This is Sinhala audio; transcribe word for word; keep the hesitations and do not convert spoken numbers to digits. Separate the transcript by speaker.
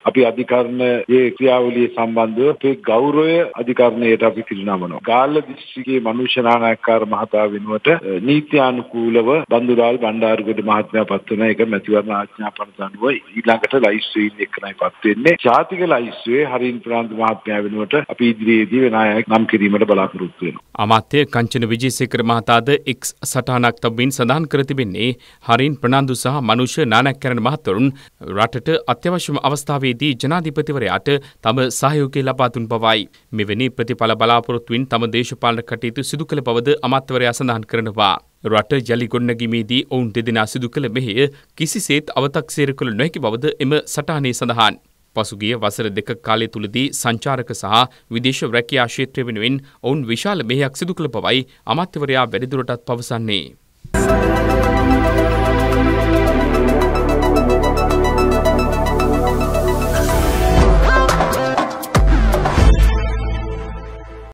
Speaker 1: අපි අධිකරණයේ ක්‍රියාවලිය සම්බන්ධව අපේ ගෞරවය අධිකරණයට අපි පිරිනමනවා. ගාල්ල දිස්ත්‍රික්කයේ මනුෂ්‍ය නායකකාර මහතා වෙනුවට නීත්‍යානුකූලව බන්දුලාල් බණ්ඩාරුගොඩ මහත්මයා පත් වෙන එක මැතිවරණ ආඥාපනත අනුව ඊළඟට ලයිස්ට් වෙන්න එක්කනයි පත් වෙන්නේ. ජාතික ලයිස්ට්ුවේ හරින් ප්‍රනාන්දු මහත්මයා වෙනුවට අපි ඉදිරියේදී වෙනායක නම් කිරීමට බලාපොරොත්තු වෙනවා.
Speaker 2: අමාත්‍ය කංචන විජේසේකර මහතාද එක්ස් සටහනක් තබමින් සඳහන් කර තිබෙන්නේ හරින් ප්‍රනාන්දු සහ මනුෂ්‍ය නායකකරණ මහතුරුන් රටට අත්‍යවශ්‍යම අවස්ථාවේදී ජනාධිපතිවරයාට තම සහයෝගය ලබා දුන් බවයි. මෙවැනි ප්‍රතිඵල බලාපොරොත්තුවෙන් තම දේශපාලන කටයුතු සිදු කළ බවද අමාත්‍යවරයා සඳහන් කරනවා. රට ජලි ගොඩනැගීමේදී ඔවුන් දෙදෙනා සිදු කළ මෙහෙය කිසිසේත් අවතක්සේරු කළ නොහැකි බවද එම සටහනේ සඳහන්. පසුගිය වසර දෙක කාලය තුලදී සංචාරක සහ විදේශ රැකියා ක්ෂේත්‍රය වෙනුවෙන් ඔවුන් විශාල මෙහෙයක් සිදු කළ බවයි අමාත්‍යවරයා වැඩිදුරටත් පවසන්නේ.